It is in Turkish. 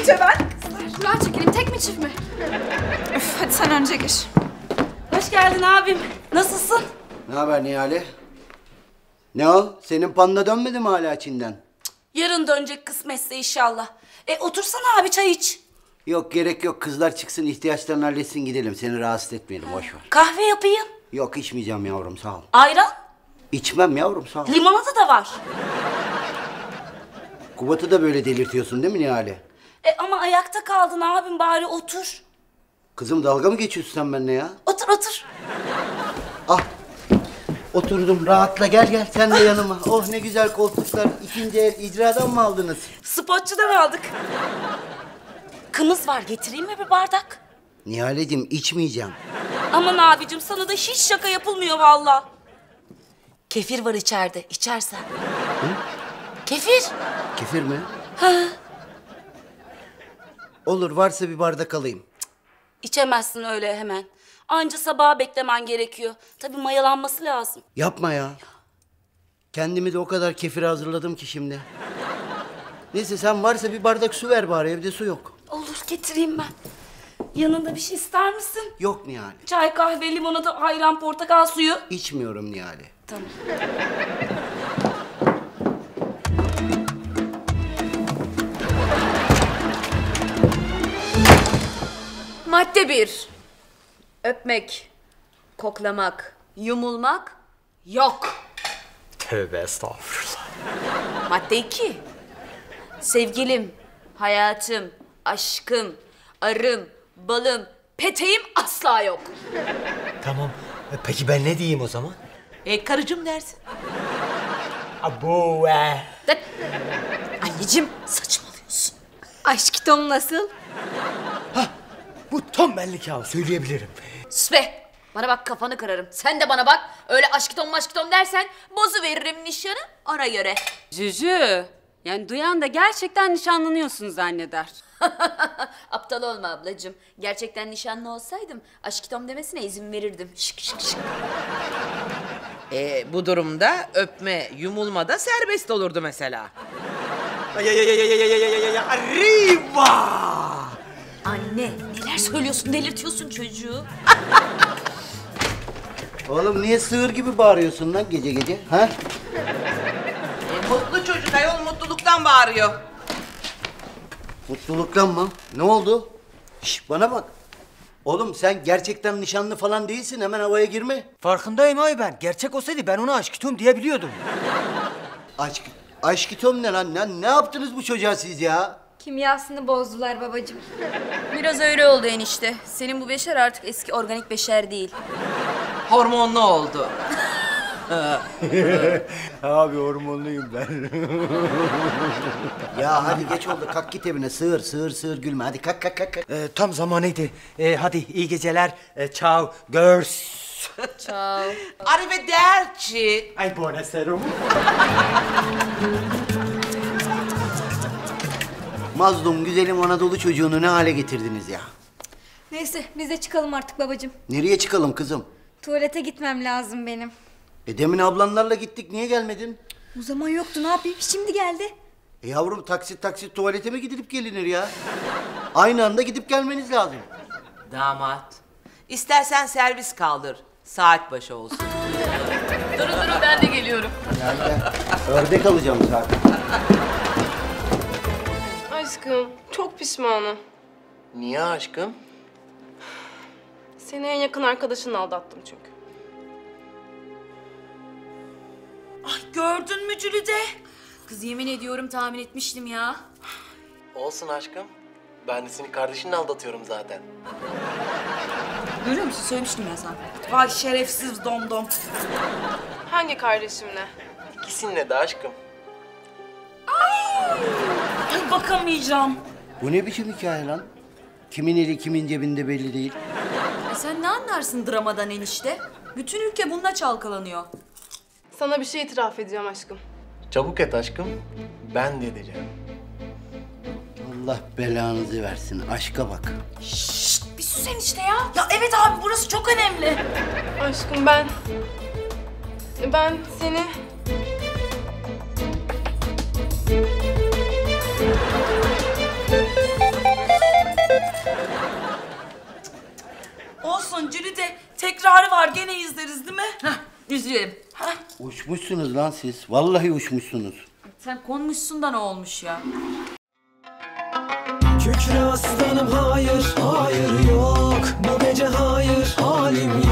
önce ben. Kızlar çekelim, tek mi çift mi? Öf, hadi sen önce gir. Hoş geldin abim. Nasılsın? Ne haber Nihale? Ne o? Senin panda dönmedi mi hala Çin'den? Yarın dönecek kısmetse inşallah. Otursana abi, çay iç. Yok gerek yok. Kızlar çıksın, ihtiyaçlarını halletsin, gidelim. Seni rahatsız etmeyelim, boş ver. Kahve yapayım. Yok içmeyeceğim yavrum, sağ ol. Ayran? İçmem yavrum, sağ ol. Limonata da var. Kubat'ı da böyle delirtiyorsun değil mi Nihale? Ama ayakta kaldın abim, bari otur. Kızım dalga mı geçiyorsun sen benimle ya? Otur otur. Ah. Oturdum, rahatla, gel sen de yanıma. Oh ne güzel koltuklar. İkinci el icradan mı aldınız? Spotçudan aldık. Kımız var, getireyim mi bir bardak? Nihaleciğim içmeyeceğim. Aman abicim, sana da hiç şaka yapılmıyor vallahi. Kefir var içeride, içersen. Hı? Kefir. Kefir mi? Ha. Olur, varsa bir bardak alayım. İçemezsin öyle hemen. Anca sabaha beklemen gerekiyor. Tabii mayalanması lazım. Yapma ya. Kendimi de o kadar kefir hazırladım ki şimdi. Neyse sen varsa bir bardak su ver bari, evde su yok. Olur, getireyim ben. Yanında bir şey ister misin? Yok Nihale. Çay, kahve, limonata, ayran, portakal suyu. İçmiyorum Nihale. Tamam. Madde 1. Öpmek, koklamak, yumulmak yok. Tövbe estağfurullah. Madde 2. Sevgilim, hayatım, aşkım, arım, balım, peteğim asla yok. Tamam. Peki ben ne diyeyim o zaman? Karıcığım dersin. Abu Anneciğim saçmalıyorsun. Aşk Tom nasıl? Bu tam benlik ya, söyleyebilirim. Sus be! Bana bak, kafanı kırarım. Sen de bana bak. Öyle aşk Tom dersen bozu veririm nişanı ona göre. Cücü, yani duyan da gerçekten nişanlanıyorsun zanneder. Aptal olma ablacığım. Gerçekten nişanlı olsaydım aşk Tom demesine izin verirdim. Şık şık şık. Bu durumda öpme, yumulma da serbest olurdu mesela. Arriba! Anne, neler söylüyorsun? Delirtiyorsun çocuğu. Oğlum niye sığır gibi bağırıyorsun lan gece gece? Ha? Mutlu çocuk ayol, mutluluktan bağırıyor. Mutluluktan mı? Ne oldu? Şş, bana bak. Oğlum sen gerçekten nişanlı falan değilsin. Hemen havaya girme. Farkındayım abi ben. Gerçek olsaydı ben ona aşkım diyebiliyordum. Aşk Tom ne lan? Ne yaptınız bu çocuğa siz ya? Kimyasını bozdular babacığım. Biraz öyle oldu enişte. Senin bu beşer artık eski organik beşer değil. Hormonlu oldu. Abi hormonluyum ben. Ya hadi geç oldu. Kalk git evine. Sığır gülme. Hadi kalk. Tam zamanıydı. Hadi iyi geceler. Ciao. Girls. Ciao. Arrivederci. Ay buonasera. Mazlum güzelim Anadolu çocuğunu ne hale getirdiniz ya? Neyse biz de çıkalım artık babacığım. Nereye çıkalım kızım? Tuvalete gitmem lazım benim. Demin ablanlarla gittik. Niye gelmedin? O zaman yoktu, ne yapayım, şimdi geldi. Yavrum taksit tuvalete mi gidilip gelinir ya? Aynı anda gidip gelmeniz lazım. Damat. İstersen servis kaldır. Saat başı olsun. Durun ben de geliyorum. Yani ördek alacağım zaten. Aşkım, çok pişmanım. Niye aşkım? Seni en yakın arkadaşınla aldattım çünkü. Ay gördün mü Cülide? Kız yemin ediyorum tahmin etmiştim ya. Olsun aşkım. Ben de seni kardeşinle aldatıyorum zaten. Görüyor musun? Söylemiştim ya sana. Vay şerefsiz domdom. Hangi kardeşimle? İkisinle de aşkım. Ay bakamayacağım. Bu ne biçim hikaye lan? Kimin eli kimin cebinde belli değil. Sen ne anlarsın dramadan enişte? Bütün ülke bununla çalkalanıyor. Sana bir şey itiraf edeceğim aşkım. Çabuk et aşkım. Ben de edeceğim. Allah belanızı versin. Aşka bak. Şşt, bir sus enişte ya. Ya evet abi, burası çok önemli. Aşkım ben seni... Güzelim. Uçmuşsunuz lan siz. Vallahi uçmuşsunuz. Sen konmuşsun da ne olmuş ya? Kükre aslanım hayır, hayır yok. Bu gece hayır, halim yok.